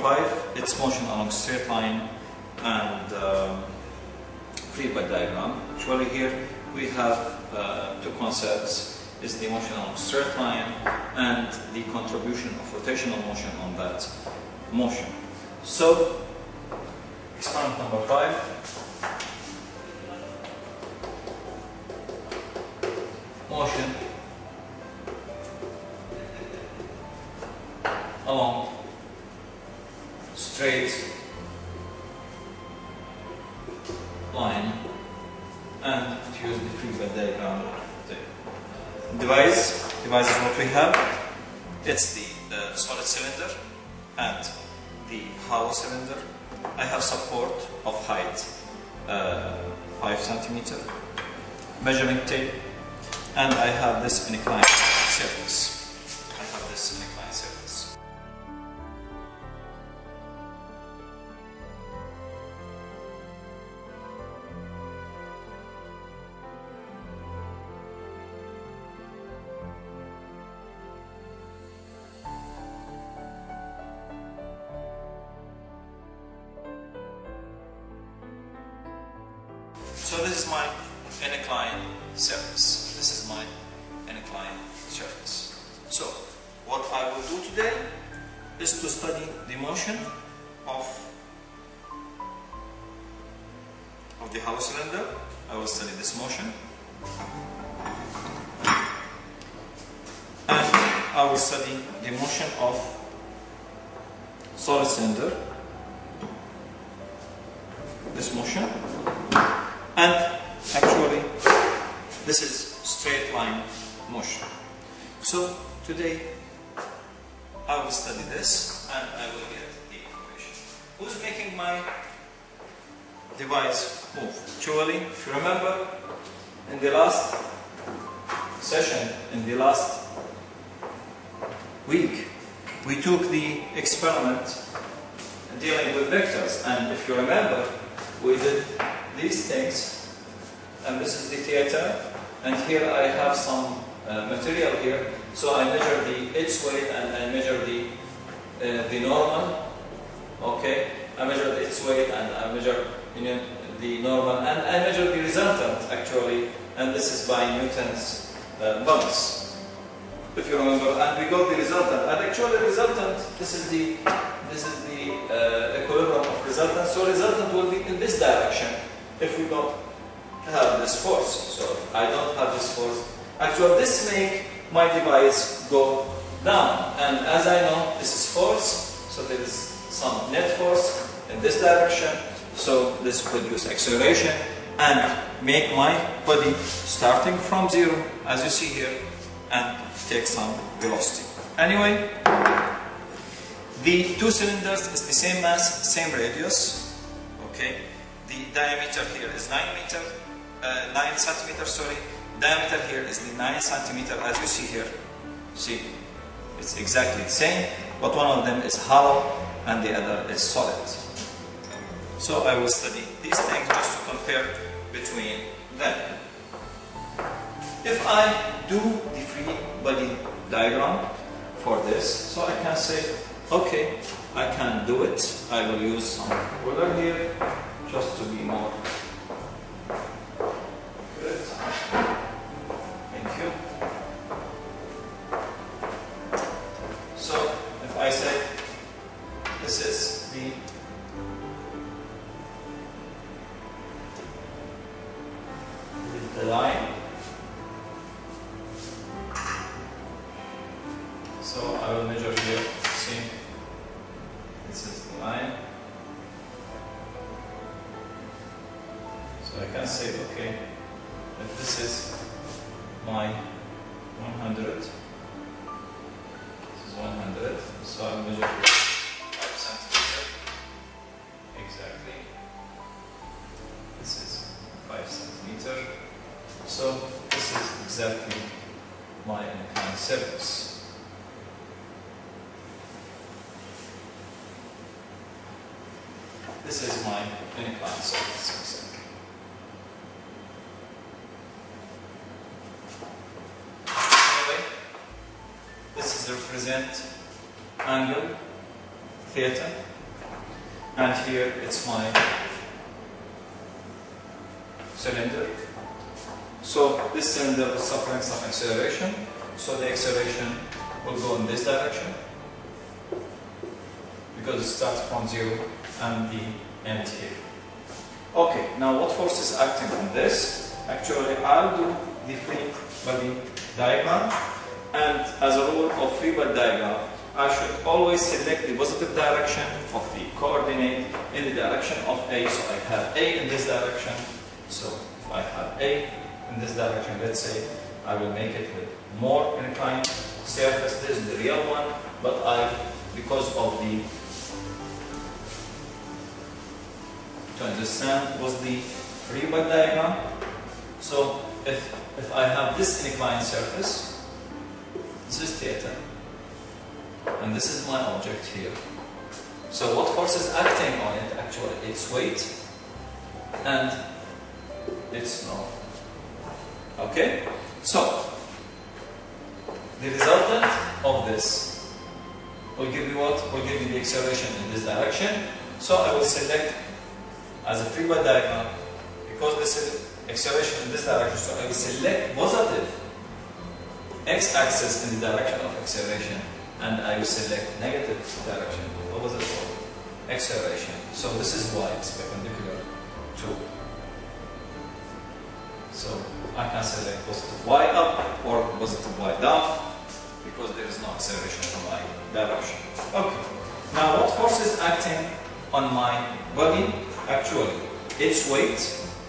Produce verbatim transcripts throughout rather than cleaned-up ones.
five, it's motion along straight line and um, free body diagram. Actually here we have uh, two concepts, is the motion along straight line and the contribution of rotational motion on that motion. So, experiment number five. Motion along straight line and to use the free body diagram. Device, device is what we have. It's the uh, solid cylinder and the hollow cylinder. I have support of height uh, five centimeter, measuring tape, and I have this inclined surface. I have this inclined surface. So this is my inclined surface. This is my inclined surface. So what I will do today is to study the motion of, of the hollow cylinder. I will study this motion. And I will study the motion of solid cylinder. This motion. And actually, this is straight line motion. So today, I will study this and I will get the information. Who's making my device move? Actually, if you remember, in the last session, in the last week, we took the experiment dealing with vectors, and if you remember, we did these things, and this is the theater, and here I have some uh, material here, so I measure the its weight and I measure the uh, the normal. Okay, I measure its weight and I measure, you know, the normal, and I measure the resultant actually, and this is by Newton's uh, laws, if you remember, and we got the resultant, and actually the resultant, this is the this is the uh, equilibrium of resultant, so resultant will be in this direction if we don't have this force. So if I don't have this force, actually this make my device go down, and as I know this is force, so there is some net force in this direction, so this produce acceleration and make my body starting from zero, as you see here, and take some velocity. Anyway, the two cylinders is the same mass, same radius. Okay, the diameter here is nine meter, uh, nine centimeter. Sorry, diameter here is the nine centimeter, as you see here. See, it's exactly the same, but one of them is hollow and the other is solid. So I will study these things just to compare between them. If I do the free body diagram for this, so I can say, okay, I can do it. I will use some ruler here just to be more good. Thank you. So if I say this is the the line, so I will measure here. See, this is the line. So I can say, okay, if this is my one hundred, this is one hundred, so I will measure five centimeter. Exactly. This is five centimeter. So this is exactly my inclined surface. This is my inclined surface exactly. Anyway, this is represent angle theta. and here it's my cylinder. So this cylinder is suffering some acceleration, so the acceleration will go in this direction because it starts from zero and the end here. Okay, now what force is acting on this? Actually, I'll do the free body diagram, and as a rule of free body diagram, I should always select the positive direction of the coordinate in the direction of A. So I have A in this direction. So if I have A in this direction, let's say I will make it with more inclined surface. This is the real one, but I, because of the, to understand was the free body diagram. So if, if I have this inclined surface, this is theta, and this is my object here. So what force is acting on it? Actually, its weight and its norm. Okay? So, the resultant of this will give you what? Will give you the acceleration in this direction. So I will select as a free body diagram, because this is acceleration in this direction, so I will select positive x-axis in the direction of acceleration, and I will select negative direction, opposite of acceleration. So this is y is perpendicular to. So I can select positive y up or positive y down because there is no acceleration in my direction. Okay. Now what force is acting on my body? Actually, its weight,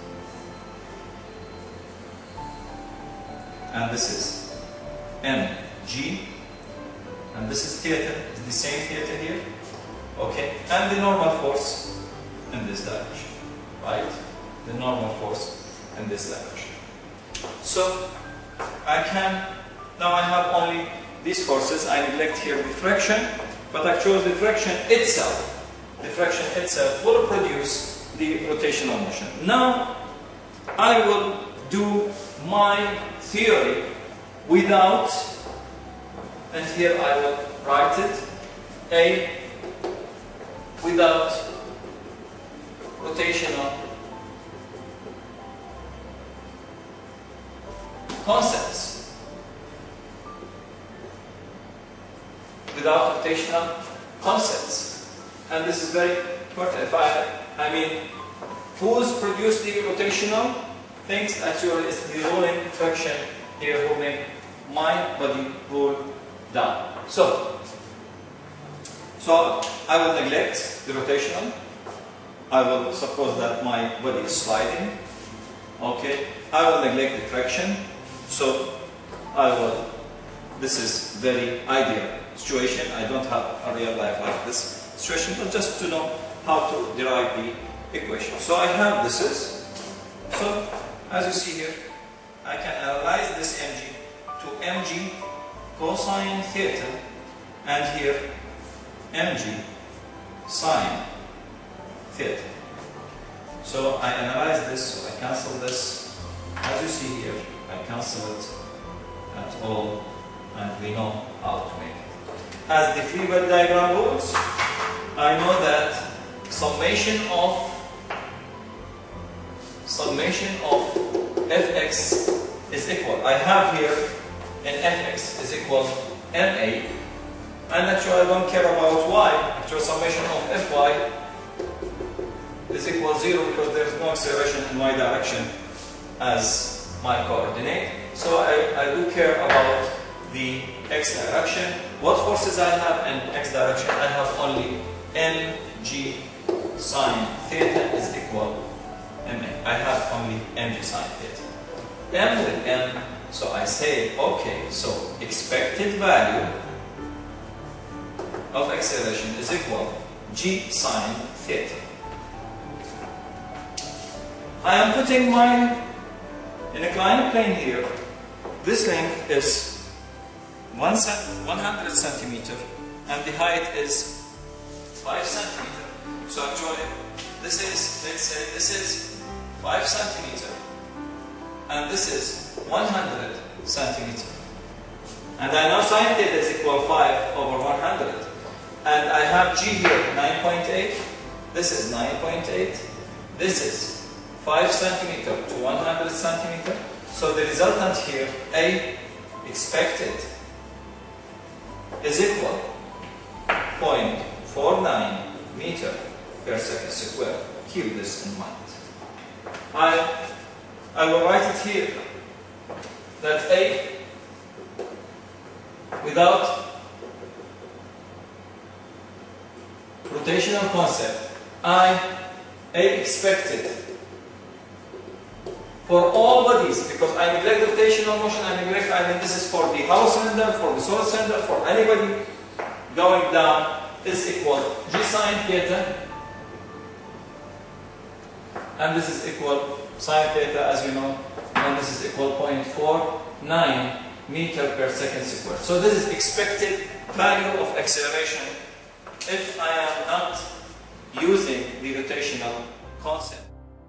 and this is mg, and this is theta, it's the same theta here, okay, and the normal force in this direction, right? The normal force in this direction. So I can, now I have only these forces. I neglect here the friction, but actually the friction itself, the friction itself will produce the rotational motion. Now I will do my theory without, and here I will write it, A without rotational concepts. Without rotational concepts. And this is very important. If I, I mean, who's produced the rotational things? Actually, it's the rolling friction here who make my body roll down. So, so I will neglect the rotational. I will suppose that my body is sliding. Okay. I will neglect the friction. So I will. This is very ideal situation. I don't have a real life like this situation, but just to know how to derive the equation. So I have this is. So as you see here, I can analyze this mg to mg cosine theta, and here mg sine theta. So I analyze this, so I cancel this. As you see here, I cancel it at all, and we know how to make it. As the free body diagram rules, I know that summation of summation of fx is equal. I have here an fx is equal ma, and actually I don't care about y. Actual summation of fy is equal zero because there is no acceleration in y direction as my coordinate. So I, I do care about the x direction. What forces I have in x direction? I have only mg sine theta is equal ma. I have only mg sine theta. M with m, so I say, okay, so expected value of acceleration is equal g sine theta. I am putting my inclined plane here. This length is one hundred centimeter, and the height is five centimeter. So actually, this is, let's say, this is five centimeter, and this is one hundred centimeter. And I know sine theta is equal five over one hundred, and I have g here nine point eight, This is nine point eight. This is five centimeter to one hundred centimeter. So the resultant here, A expected, is equal to zero point four nine meter per second square. Keep this in mind. I, I will write it here that A, without rotational concept, I, A expected for all bodies, because I neglect rotational motion, I neglect, I mean this is for the hollow cylinder, for the solid cylinder, for anybody going down, is equal to G sine theta, and this is equal sine theta, as you know, and this is equal to zero point four nine meter per second squared. So this is expected value of acceleration if I am not using the rotational concept.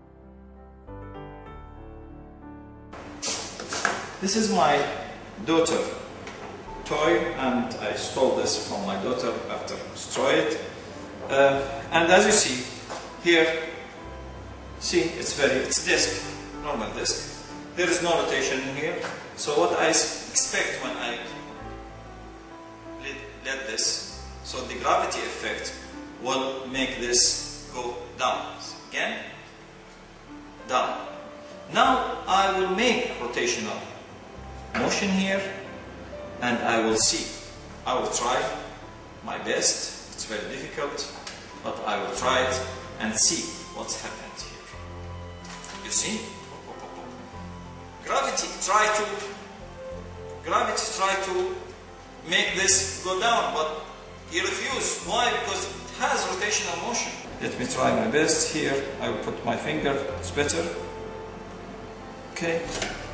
This is my daughter toy, and I stole this from my daughter after destroy it. Uh, and as you see here, see it's very it's disc, normal disc. There is no rotation in here. So what I expect when I let, let this, so the gravity effect will make this go down again, down. Now I will make rotational motion here, and I will see. I will try my best. It's very difficult, but I will try it and see what's happened here. You see? Gravity try to gravity try to make this go down, but he refused. Why? Because it has rotational motion. Let me try my best here. I will put my finger. It's better. Okay.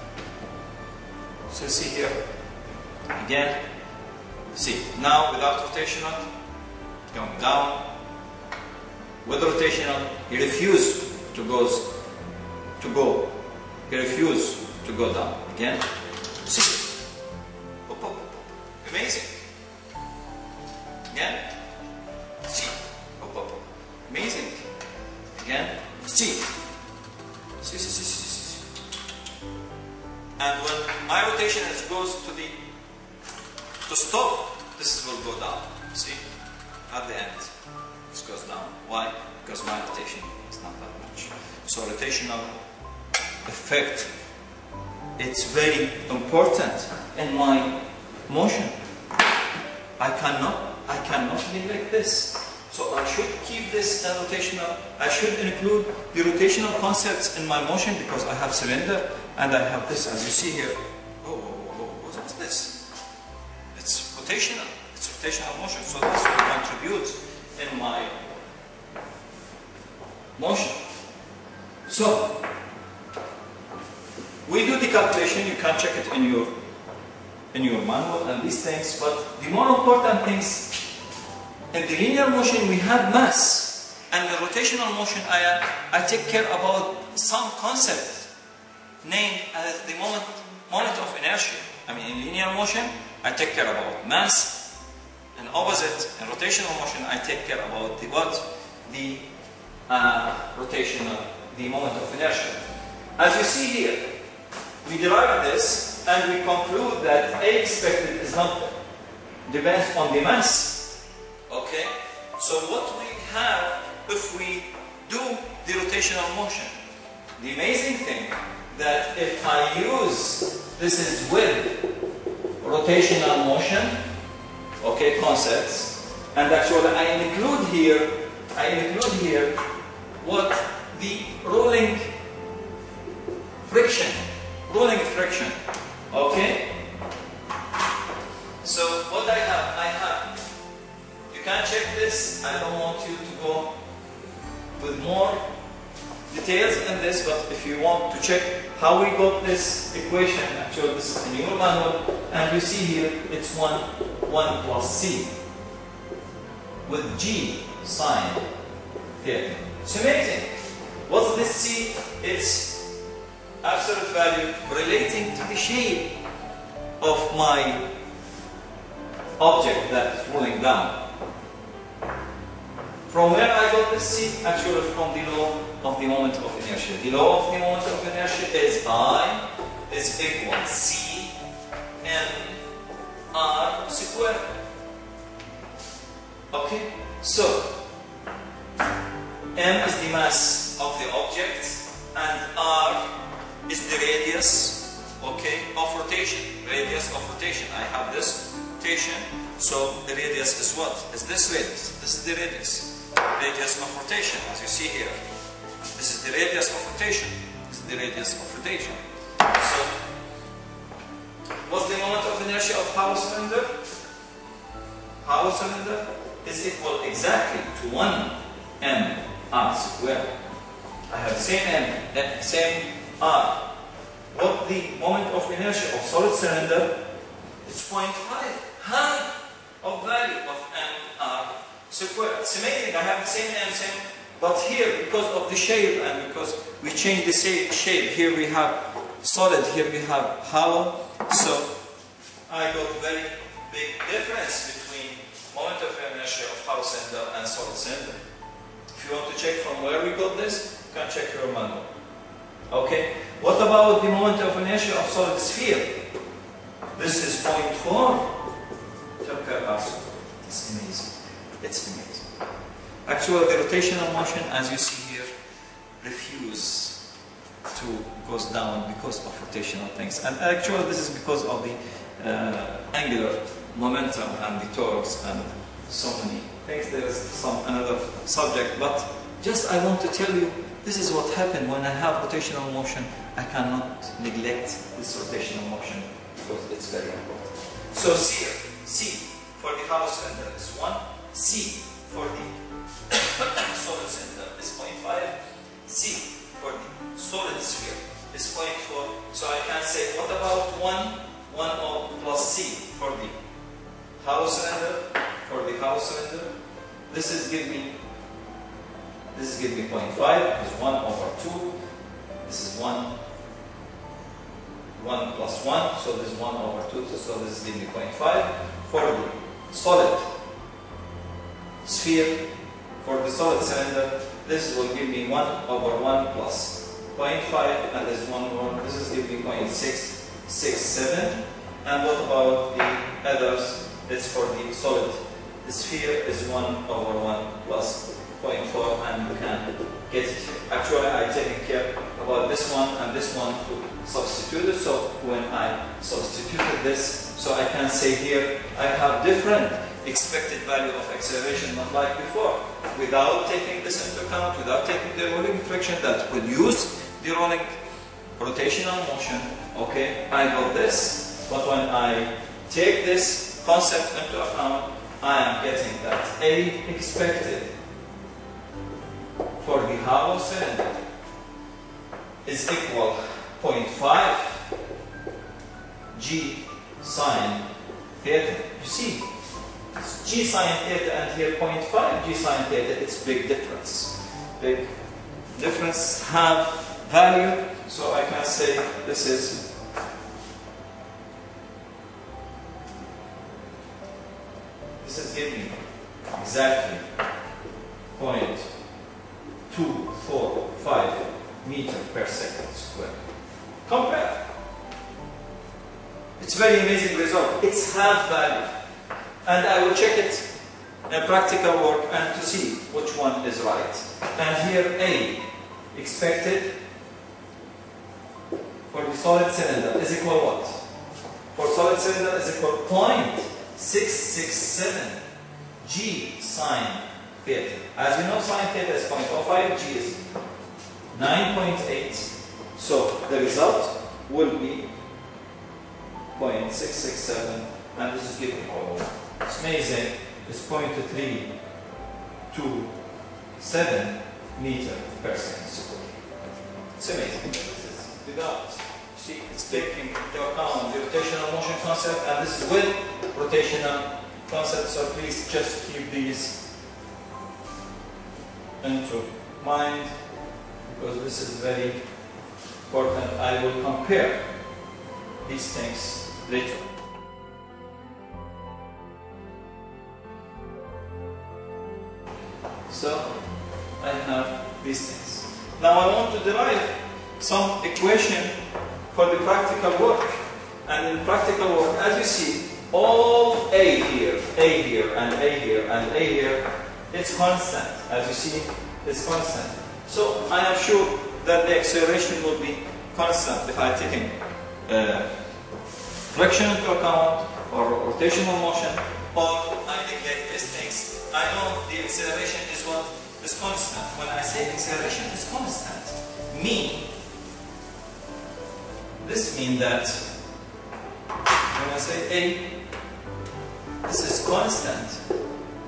So see here, again, see, now without rotational, going down, with rotational, he refused to go, to go, he refused to go down, again, see, up, up, up, amazing, again, see, up, up, amazing, again, see, see, see, see, see. And when my rotation goes to the to stop, this will go down. See, at the end, this goes down. Why? Because my rotation is not that much. So rotational effect, it's very important in my motion. I cannot, I cannot neglect this. So I should keep this uh, rotational. I should include the rotational concepts in my motion, because I have cylinder and I have this, as you see here. Oh, oh, oh, oh, what's this? It's rotational. It's rotational motion. So this will contribute in my motion. So we do the calculation. You can check it in your in your manual and these things. But the more important things, in the linear motion we have mass, and the rotational motion I, I take care about some concept named as the moment, moment of inertia. I mean, in linear motion I take care about mass, and opposite, in rotational motion I take care about the what? The uh, rotational, the moment of inertia. As you see here, we derive this and we conclude that A expected is not depends on the mass. Okay, so what we have if we do the rotational motion? The amazing thing that if I use, this is with rotational motion, okay, concepts, and actually I include here, I include here what the rolling friction, rolling friction, okay. So what I have, I have. You can check this. I don't want you to go with more details in this, but if you want to check how we got this equation, actually this is in your manual, and you see here it's one, one plus C with G sine theta. It's amazing. What's this C? It's absolute value relating to the shape of my object that's rolling down. From where I got this C? Actually from the law of the moment of inertia. The law of the moment of inertia is I is equal C M R squared. Okay? So, M is the mass of the object and R is the radius, okay, of rotation. Radius of rotation. I have this rotation, so the radius is what? Is this radius. This is the radius. Radius of rotation, as you see here. This is the radius of rotation. This is the radius of rotation. So, what's the moment of inertia of hollow cylinder? Hollow cylinder is equal exactly to one m r squared. I have the same m, same r. What the moment of inertia of solid cylinder is zero point five, half of value of mr squared. It's amazing, I have the same m, same, but here, because of the shape and because we change the shape, here we have solid, here we have hollow, so I got a very big difference between moment of inertia of hollow cylinder and solid cylinder. If you want to check from where we got this, you can check your manual. Okay, what about the moment of inertia of solid sphere? This is zero point four. It's amazing. It's amazing. Actually, the rotational motion, as you see here, refuse to goes down because of rotational things. And actually, this is because of the uh, angular momentum and the torques and so many things. There is some another subject, but just I want to tell you, this is what happened when I have rotational motion. I cannot neglect this rotational motion because it's very important. So C, C for the hollow cylinder is one. C for the solid cylinder is zero point five. C for the solid sphere is zero point four. So I can say, what about one? one plus C for the hollow cylinder. For the hollow cylinder, this is give me this is give me zero point five. Is one over two. This is one. one plus one. So this is one over two. So this is give me zero point five. For the solid sphere, for the solid cylinder, this will give me one over one plus zero point five, and this is one over, this is giving me zero point six six seven. And what about the others? It's for the solid sphere is one over one plus zero point four, and you can get it here. Actually, I taken care about this one and this one to substitute it. So when I substituted this, so I can say here I have different expected value of acceleration, not like before. Without taking this into account, without taking the rolling friction that will use the rolling rotational motion, okay, I got this. But when I take this concept into account, I am getting that A expected for the hollow cylinder is equal zero point five G sine theta. You see, it's G sine theta and here zero point five G sine theta. It's big difference. Big difference have value. So I can say this is this is giving exactly zero point two four five meter per second squared. Compare. It's very amazing result. It's half value. And I will check it in practical work and to see which one is right. And here A expected for the solid cylinder is equal what? For solid cylinder is equal zero point six six seven G sine theta. As you know, sine theta is zero point zero five, G is nine point eight. So the result will be zero point six six seven, and this is giving all. It's amazing. It's zero point three two seven meter per second squared. It's amazing. This is without, see, it's taking into account the rotational motion concept, and this is with rotational concept. So please just keep these into mind because this is very important. I will compare these things later. So I have these things. Now I want to derive some equation for the practical work. And in practical work, as you see, all A here, A here, and A here, and A here, it's constant. As you see, it's constant. So I am sure that the acceleration will be constant if I take in uh, friction into account, or rotational motion, or I negate these things. I know the acceleration is what is constant. When I say acceleration is constant, mean this means that when I say A, this is constant.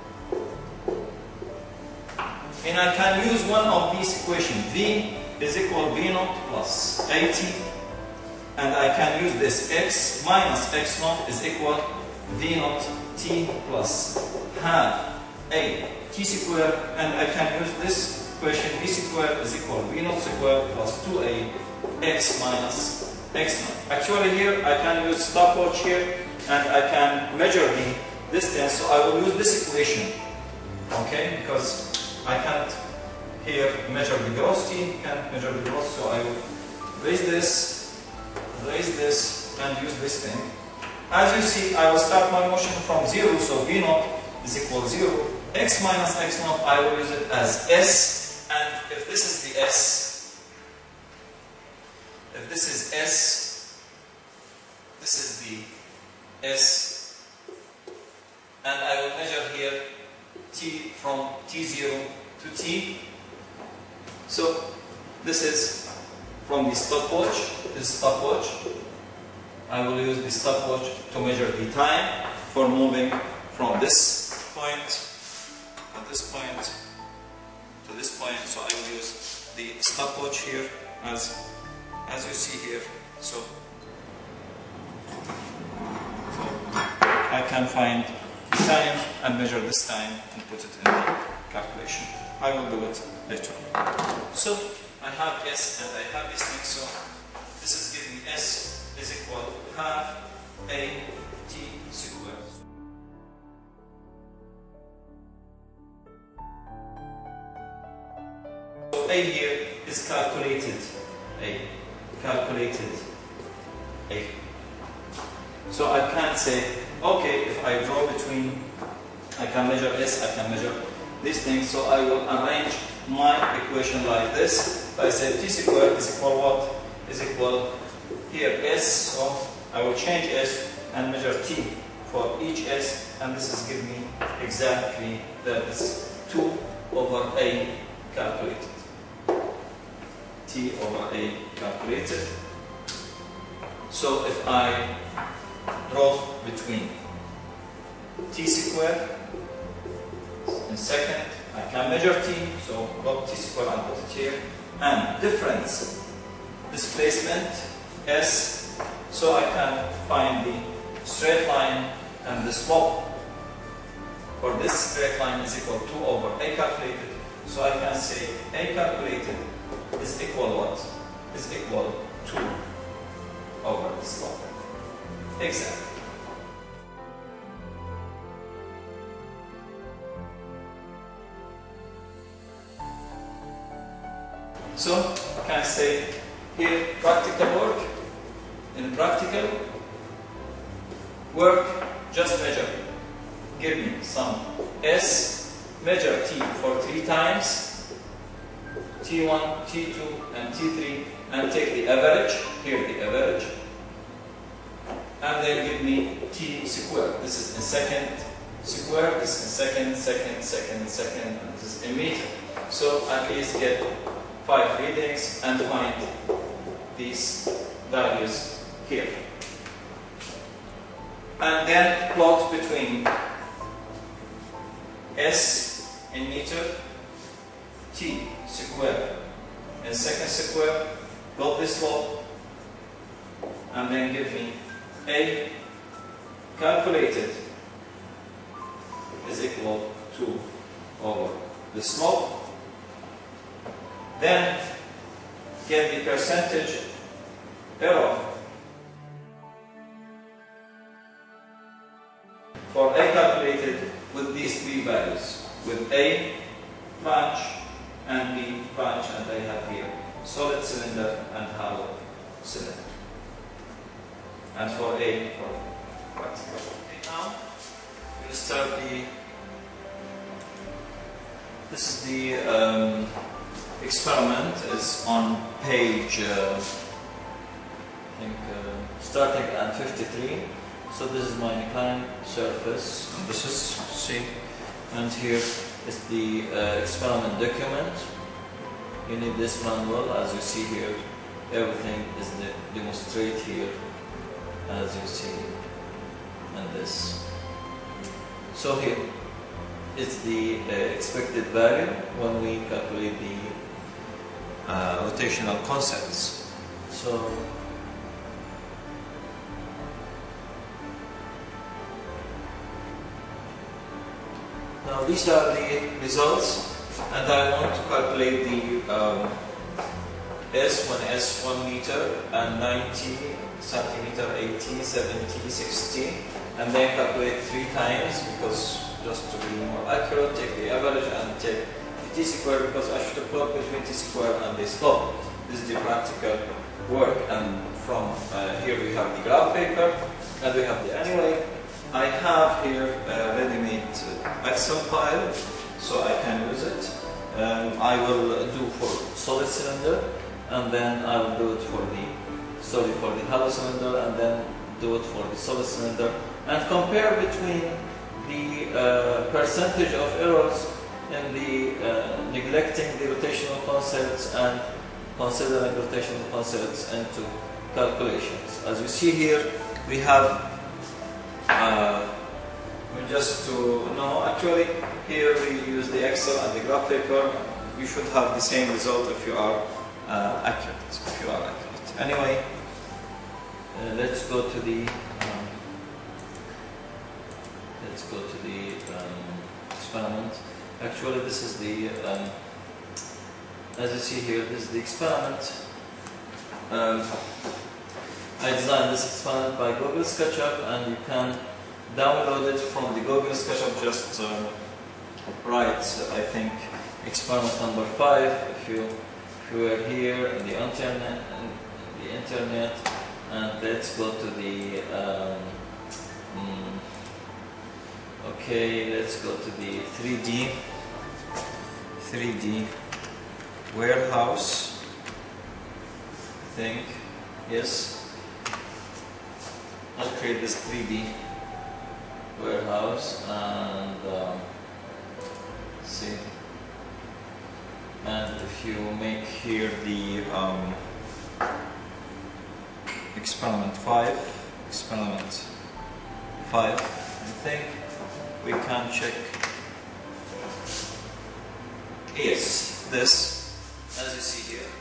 And I can use one of these equations. V is equal V naught plus AT. And I can use this x minus x naught is equal V naught T plus half A T squared. And I can use this equation V squared is equal V naught squared plus two A x minus x naught. Actually here I can use stopwatch here and I can measure the distance, so I will use this equation, okay, because I can't here measure the velocity, can't measure the velocity, so I will raise this, raise this and use this thing. As you see, I will start my motion from zero, so V naught is equal zero. X minus x naught, I will use it as S, and if this is the S, if this is S, this is the S, and I will measure here T from T zero to T. So this is from the stopwatch, this stopwatch. I will use the stopwatch to measure the time for moving from this point at this point to this point. So I will use the stopwatch here as as you see here. So, so I can find the time and measure this time and put it in the calculation. I will do it later. So I have S and I have this thing. So this is giving me S is equal to half A T squared. So A here is calculated. A calculated A. So I can't say, okay, if I draw between, I can measure S, I can measure these things. So I will arrange my equation like this. If I say T squared is equal what? Is equal here S. So I will change S and measure T for each S, and this is giving me exactly that this is two over A calculated. T over A calculated. So if I draw between T squared in second, I can measure T, so drop T squared and put it here, and difference displacement S, so I can find the straight line and the slope for this straight line is equal to two over A calculated. So I can say A calculated is equal what? Is equal to two over the slope. Exactly. So I can say here practical work. In practical work, just measure. Give me some S, measure T for three times, T one, T two, and T three, and take the average, here the average, and then give me T squared. This is in second squared, this is in second, second, second, second, and this is in meter. So at least get five readings and find these values here. And then plot between S in meter, T squared in second squared, plot this slope, and then give me A calculated is equal to over the slope. Then get the percentage error for A calculated with these three values, with A, plunge, and the branch, and I have here solid cylinder and hollow cylinder. And for A, for practical. Okay, now we'll start the. This is the um, experiment. Is on page. Uh, I think uh, starting at fifty-three. So this is my inclined surface. And this is C, and here is the uh, experiment document. You need this manual, as you see here. Everything is de demonstrated here, as you see, and this. So here is the uh, expected value when we calculate the uh, rotational concepts. So now these are the results, and I want to calculate the um, S, when S one meter and ninety centimeter, eighty, seventy, sixty, and then calculate three times, because just to be more accurate, take the average and take the t square, because I should have plot between t square and the slope. This is the practical work, and from uh, here we have the graph paper, and we have the anyway. I have here a ready-made uh, Excel file, so I can use it. Um, I will do for solid cylinder, and then I will do it for the sorry for the hollow cylinder, and then do it for the solid cylinder, and compare between the uh, percentage of errors in the uh, neglecting the rotational concepts and considering rotational concepts into calculations. As you see here, we have. Uh, just to know, actually, here we use the Excel and the graph paper. You should have the same result if you are uh, accurate. If you are accurate. Anyway, uh, let's go to the um, let's go to the um, experiment. Actually, this is the um, as you see here. This is the experiment. Um, I designed this experiment by Google SketchUp, and you can download it from the Google SketchUp. Just uh, write, I think, experiment number five. If you if you are here in the internet, in the internet, and let's go to the. Um, mm, okay, let's go to the three D. three D warehouse. I think yes. I'll create this three D warehouse, and um, see, and if you make here the um, experiment five, experiment five, I think we can check. Yes, this, as you see here.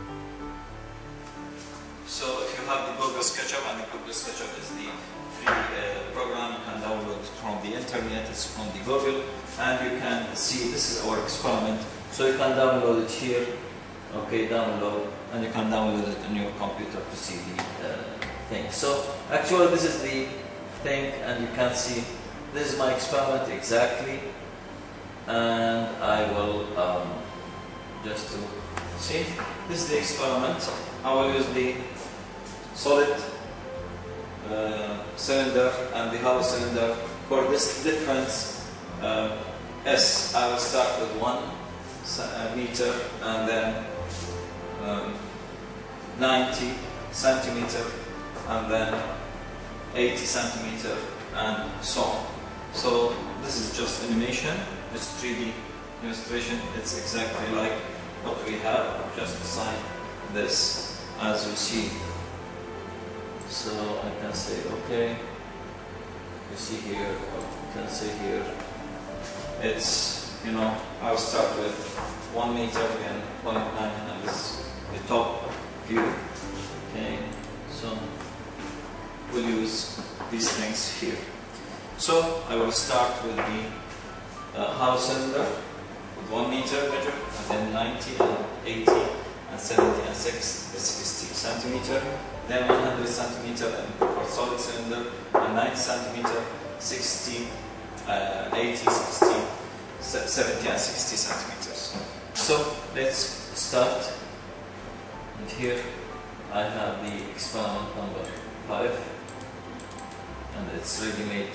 So if you have the Google SketchUp, and the Google SketchUp is the free uh, program, you can download from the internet, it's from the Google, and you can see this is our experiment. So you can download it here, okay, download, and you can download it on your computer to see the uh, thing. So actually this is the thing, and you can see this is my experiment exactly, and I will um, just to see, this is the experiment. I will use the solid uh, cylinder and the hollow cylinder. For this difference, uh, S, I will start with one meter, and then um, ninety centimeter, and then eighty centimeter, and so on. So this is just animation, it's three D demonstration. It's exactly like what we have, just design this as you see. So I can say okay, you see here, you can say here, it's, you know, I'll start with one meter and one point nine, and this is the top view. Okay, so we'll use these things here. So I will start with the uh, hollow cylinder with one meter measure, and then ninety and eighty and seventy and sixty centimeter, then one hundred centimeter and for solid cylinder, and ninety centimeter, sixty, uh, eighty, sixty, seventy and sixty centimeters. So let's start. And here I have the experiment number five, and it's ready made.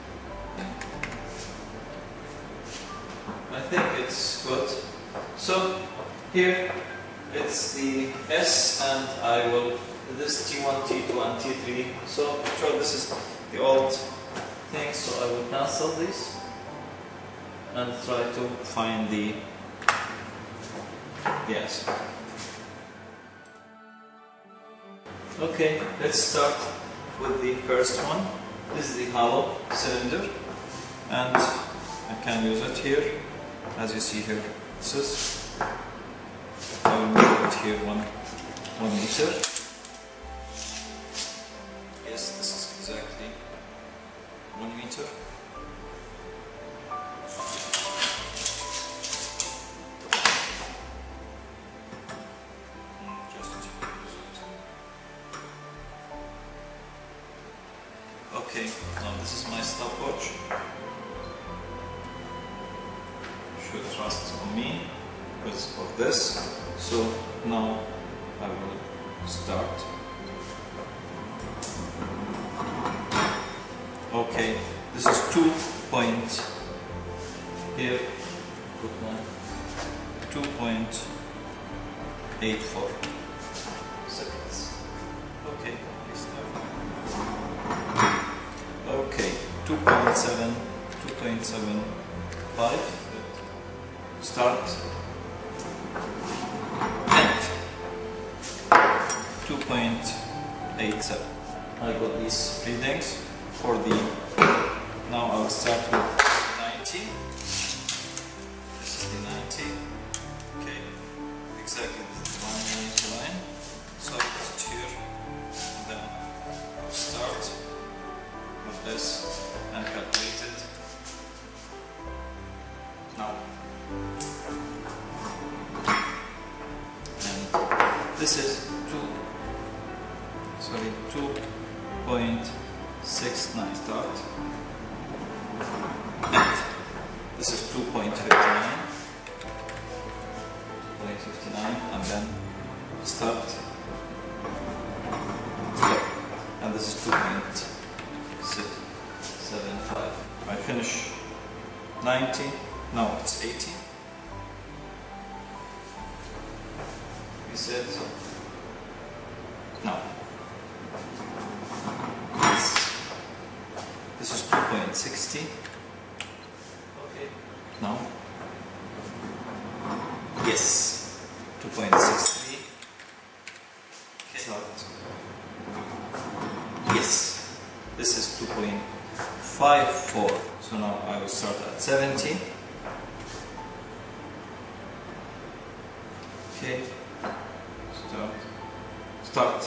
I think it's good. So here it's the S, and I will this T one, T two, and T three. So sure, this is the old thing. So I will cancel this and try to find the the answer. Okay, let's start with the first one. This is the hollow cylinder, and I can use it here. As you see here, this is. I will move it here one one meter. Yes, this is exactly one meter. Okay, now this is my stopwatch. Should trust on me because of this. So now I will start. Okay, this is two point here. Put my two point eight four seconds. Okay, please start. Okay, two point seven, two point seven five. Start. End. two point eight seven. I got these readings for the. Now I'll start with ninety. This is the ninety. Okay, exactly this is the one ninety line. So I put it here, and then I'll start with this and calculate it. Now, and this is two. Sorry, two point six nine start. And this is two point five nine. two point five nine, and then start. Stop. And this is two point seven five. I finish ninety. Now it's eighty. Reset. Now this, this is two point six zero. Okay. Now yes, two point six three. Okay. Start. Yes, this is two point five four. So now I will start at seventy. Okay. Start. Start.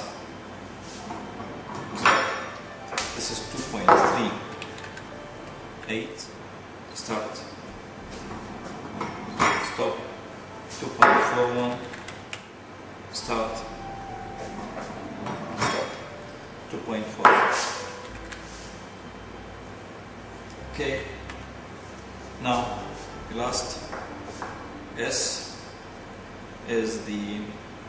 Start. This is two point three eight. Start. Stop. two point four one. Start. Stop. two point four. Okay. Now, the last S is the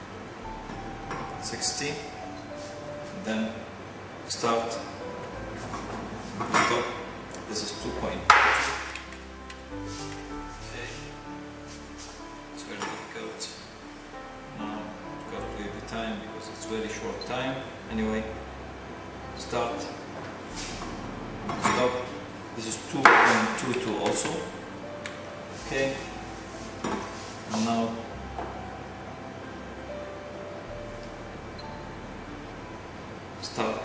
sixty. Then start. Stop. This is two point. Okay. It's very difficult. Now, calculate the time because it's very short time. Anyway, start. Stop. This is two point two two also. Okay. And now start.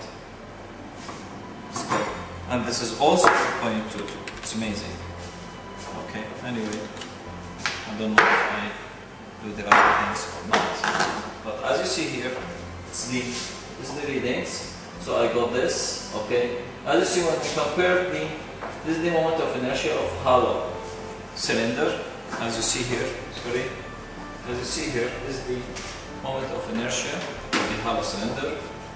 Stop. And this is also two point two two. It's amazing. Okay. Anyway, I don't know if I do the right things or not. But as you see here, it's the this is the readings. So I got this. Okay. As you see, when we compare the this is the moment of inertia of hollow cylinder. As you see here, sorry. As you see here, this is the moment of inertia of the hollow cylinder.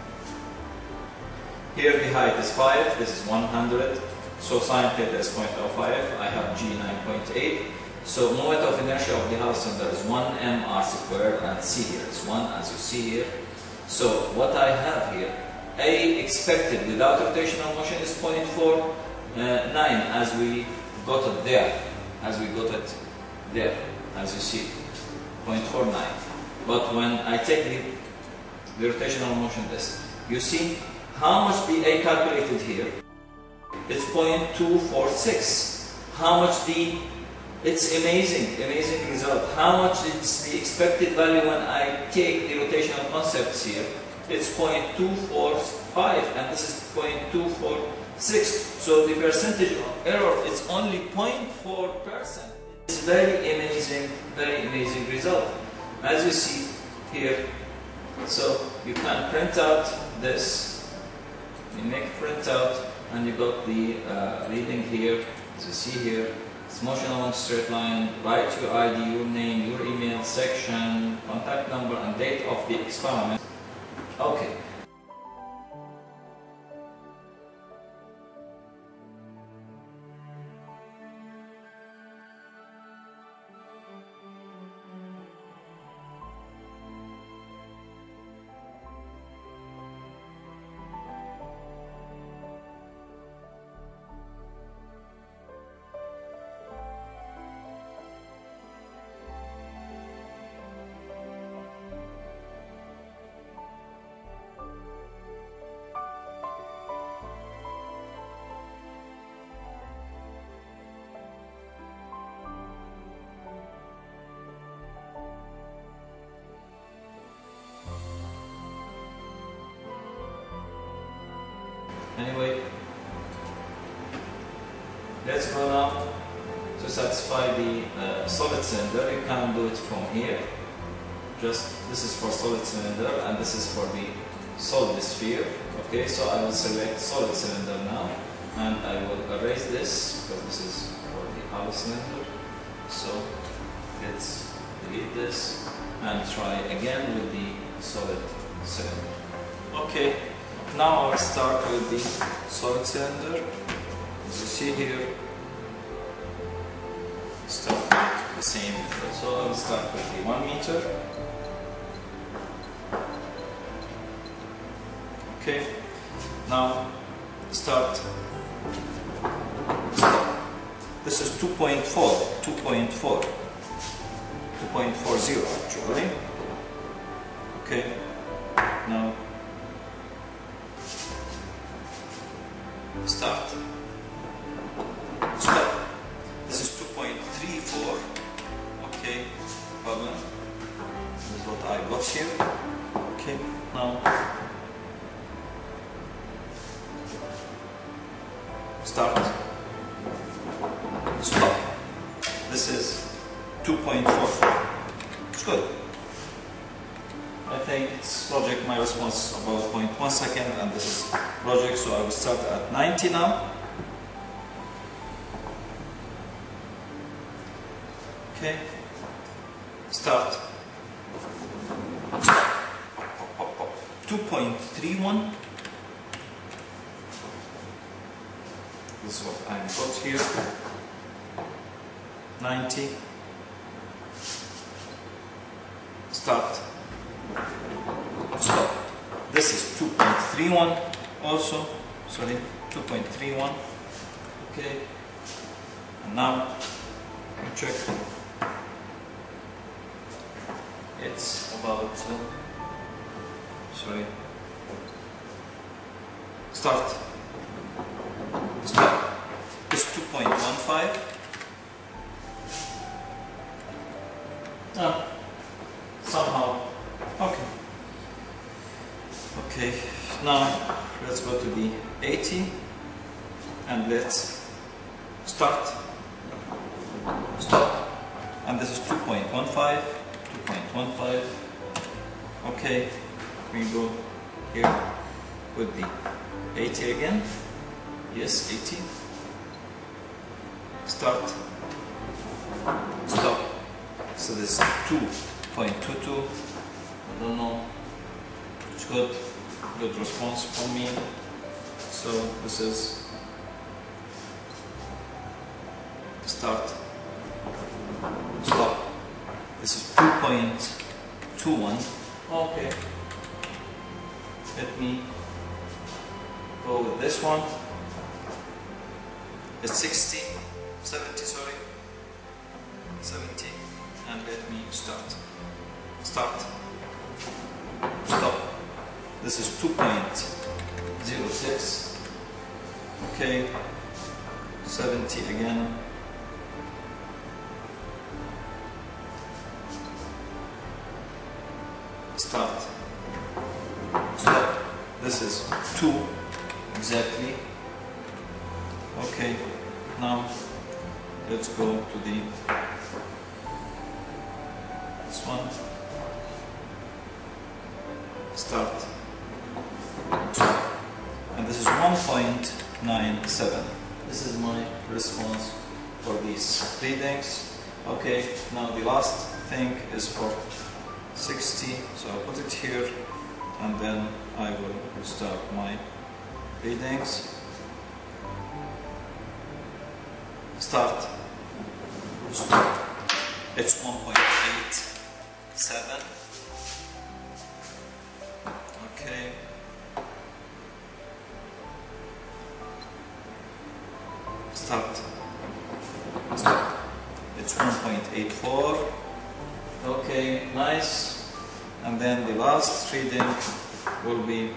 Here the height is five, this is one hundred. So sine theta is zero point zero five. I have G nine point eight. So moment of inertia of the house center is one m r squared, and c here is one, as you see here. So what I have here, A expected without rotational motion is zero point four nine, as we got it there, as we got it there, as you see, zero point four nine. But when I take the, the rotational motion test, you see how much the A calculated here, it's zero point two four six. How much the, it's amazing, amazing result. How much it's the expected value when I take the rotational concepts here, it's zero point two four five, and this is zero point two four six. So the percentage of error is only zero point four percent. It's very amazing, very amazing result. As you see here, so you can print out this, you make printout, and you got the uh, reading here, as you see here. It's motion along straight line, write your I D, your name, your email, section, contact number, and date of the experiment. Okay. Anyway, let's go now to satisfy the uh, solid cylinder. You can do it from here. Just this is for solid cylinder, and this is for the solid sphere. Okay, so I will select solid cylinder now, and I will erase this because this is for the hollow cylinder. So let's delete this and try again with the solid cylinder. Okay. Now I will start with the solid cylinder. As you see here, start with the same method. So I will start with the one meter. Okay. Now start. Stop. This is two point four, two point four, two point four zero actually. Okay. Now. Start. Stop. This is two point three four. Okay, problem. This is what I got here. Okay, now start. Stop. This is two point four four. It's good. I think it's logic. My response is about zero point one second, and this is logic, so I will start at ninety now. Okay. Start. two point three one. This is what I got here. ninety. Start. Stop. This is two point three one also, sorry, two point three one. Okay. And now check. It's about uh, sorry. Start. Stop. It's two point one five. Ah, somehow. Okay. Okay, now let's go to the eighty and let's start. Stop. And this is two point one five, two point one five. Okay, we go here with the eighty again. Yes, eighty. Start. Stop. So this is two point two two. I don't know. It's good. Good response from me. So this is start. Stop. This is two point two one. Okay. Let me go with this one. It's sixty, seventy, sorry. seventy. And let me start. Start. Stop. This is two point zero six. Okay. seventy again. Start. Stop. This is two exactly. Okay. Now let's go to the this one. Start. And this is one point nine seven. This is my response for these readings. Okay, now the last thing is for sixty, so I'll put it here and then I will start my readings. Start. Stop. It's one point eight seven. Okay. Start. Stop. It's one point eight four. Okay, nice. And then the last reading will be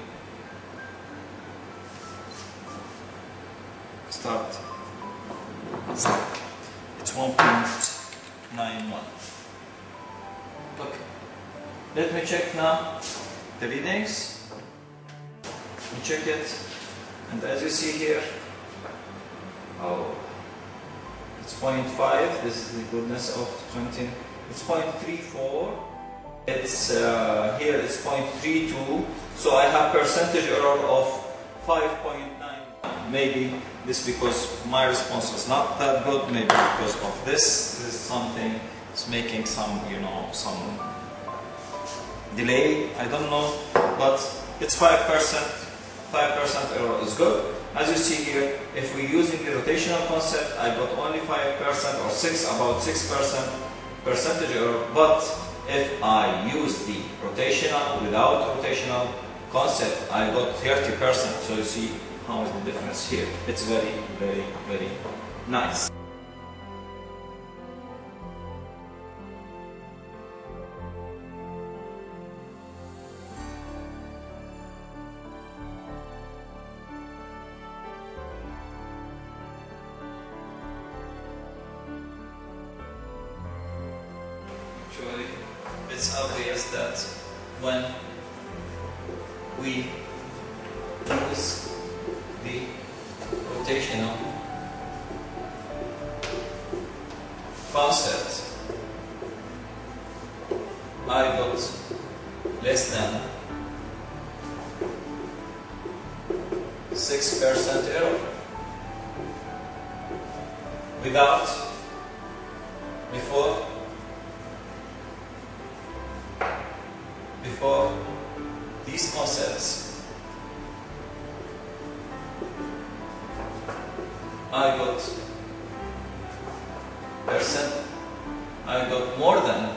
start. Stop. It's one point nine one. Okay. Let me check now the readings. We check it, and as you see here, oh, it's zero point five. This is the goodness of twenty. It's zero point three four. It's uh, here. It's zero point three two. So I have percentage error of five point nine. Maybe this because my response is not that good. Maybe because of this. This is something. It's making some, you know, some delay. I don't know, but it's five percent. five percent error is good. As you see here, if we're using the rotational concept, I got only five percent or six, about six percent percentage error. But if I use the rotational without rotational concept, I got thirty percent. So you see how is the difference here. It's very, very, very nice. It's obvious that when we use the rotational concept, I got less than six percent error. Without, before, before these concepts, I got percent, I got more than,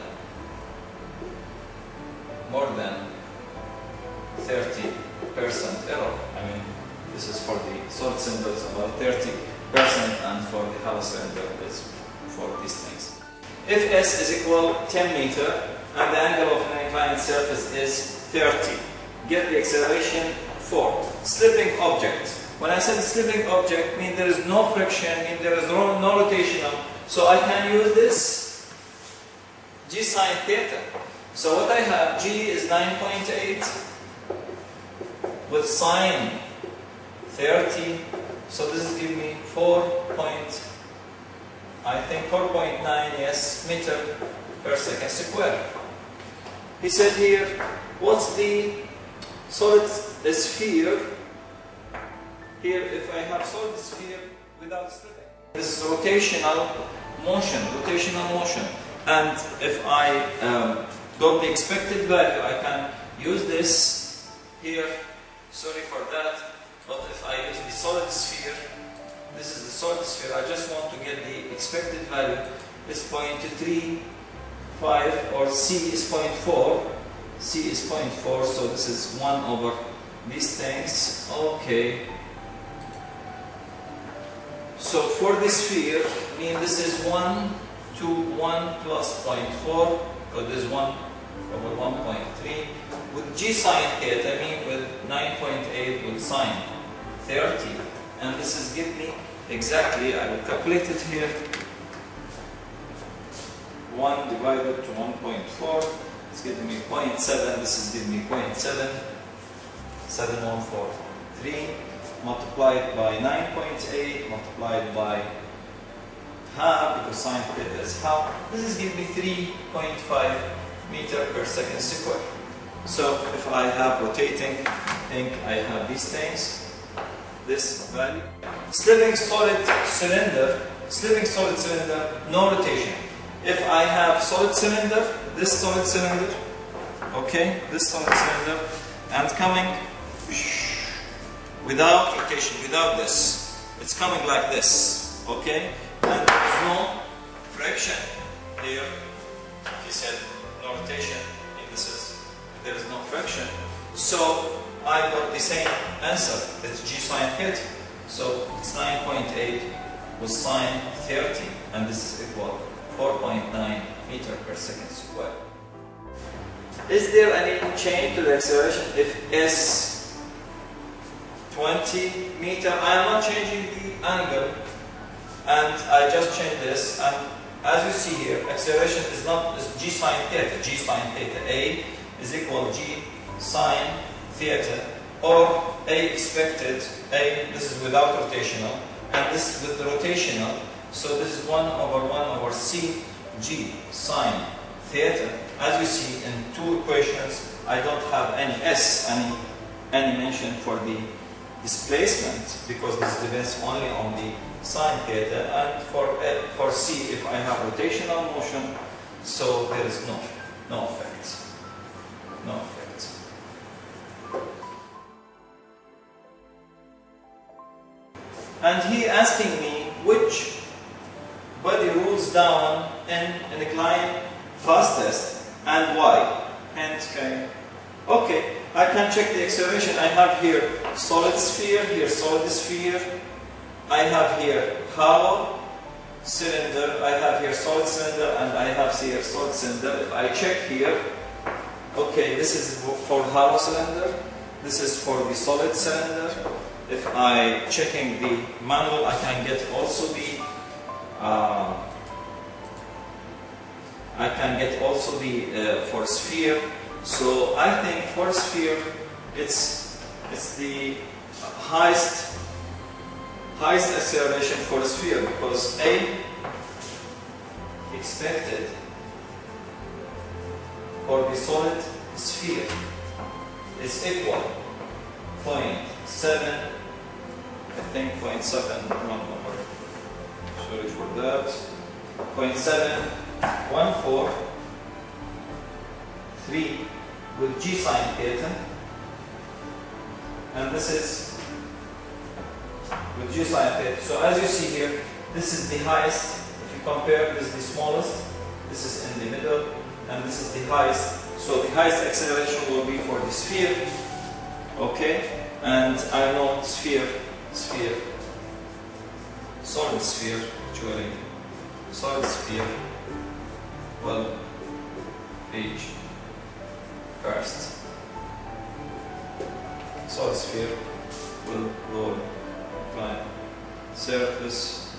more than thirty percent error. I mean, this is for the solid cylinders about thirty percent, and for the hollow cylinder is for these things. If S is equal ten meter and the angle of an inclined surface is thirty, get the acceleration for slipping object. When I said slipping object, mean there is no friction, mean there is no, no rotational, so I can use this G sine theta. So what I have, G is nine point eight with sine thirty, so this is giving me four point, I think four point nine, yes, meter per second square. He said here, what's the solid sphere? Here, if I have solid sphere without slipping, this is rotational motion, rotational motion. And if I um, got the expected value, I can use this here. Sorry for that. But if I use the solid sphere, this is the solid sphere. I just want to get the expected value. is zero point three five, or C is zero point four. C is zero point four, so this is one over these things. Okay. So for the sphere, I mean this is one to one plus zero point four, so this is one over one point three. With G sine theta, I mean with nine point eight with sine thirty. And this is give me exactly, I will calculate it here. one divided to one point four, it's giving me zero point seven, this is giving me zero point seven, seven one four three, multiplied by nine point eight, multiplied by half, because sine theta is half. This is giving me three point five meter per second square. So if I have rotating thing, I have these things, this value. Sliving solid cylinder, sliving solid cylinder, no rotation. If I have solid cylinder, this solid cylinder, okay, this solid cylinder, and coming without rotation, without this, it's coming like this, okay, and there's no friction here. He said no rotation, and this is, there is no friction, so I got the same answer, it's G sine theta, so it's nine point eight with sine thirty, and this is equal four point nine meter per second square. Is there any change to the acceleration if S twenty meter? I am not changing the angle, and I just change this, and as you see here, acceleration is not is G sine theta. G sine theta A is equal to G sine theta, or A expected, A, this is without rotational, and this is with the rotational. So this is one over one over C G sine theta. As you see in two equations, I don't have any S, any, any mention for the displacement, because this depends only on the sine theta. And for, uh, for C, if I have rotational motion, so there is no, no effect. No effect. And he asking me which body rolls down in an incline fastest and why. And okay, okay, I can check the acceleration. I have here solid sphere, here solid sphere. I have here hollow cylinder. I have here solid cylinder, and I have here solid cylinder. If I check here, okay, this is for hollow cylinder. This is for the solid cylinder. If I checking the manual, I can get also the uh, I can get also the uh, for sphere. So I think for sphere, it's it's the highest highest acceleration for sphere, because A expected for the solid sphere is equal zero point seven. I think zero point seven one over, sorry for that, zero point seven one four three with G sine theta, and this is with G sine theta. So as you see here, this is the highest. If you compare, this is the smallest, this is in the middle, and this is the highest. So the highest acceleration will be for the sphere, okay, and I know sphere sphere, solid sphere, actually, solid sphere will reach first. Solid sphere will roll incline surface.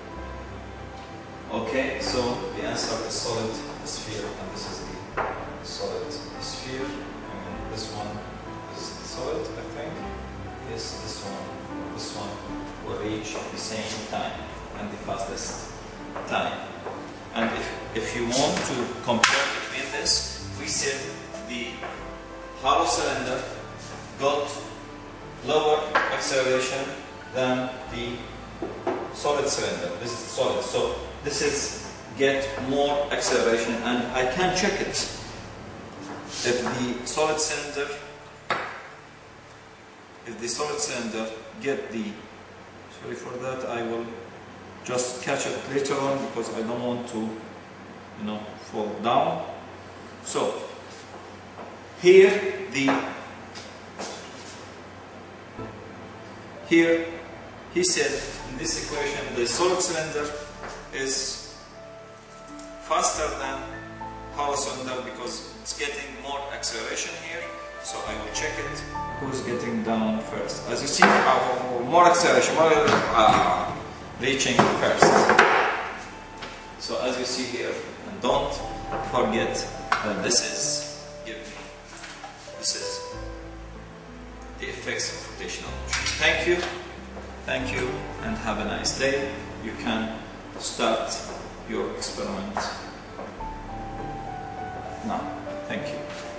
Okay, so the answer is solid sphere, and this is the solid sphere. I mean, this one is solid, I think. Yes, this one. This one will reach the same time and the fastest time. And if, if you want to compare between this, we said the hollow cylinder got lower acceleration than the solid cylinder. This is solid, so this is get more acceleration, and I can check it. If the solid cylinder If the solid cylinder get the, sorry for that, I will just catch it later on because I don't want to, you know, fall down. So here the here he said in this equation the solid cylinder is faster than hollow cylinder because it's getting more acceleration here. So I will check it. Who's getting down first? As you see, uh, more acceleration, more uh, reaching first. So as you see here, and don't forget that this is give me this is the effects of rotational motion. Thank you, thank you, and have a nice day. You can start your experiment now. Thank you.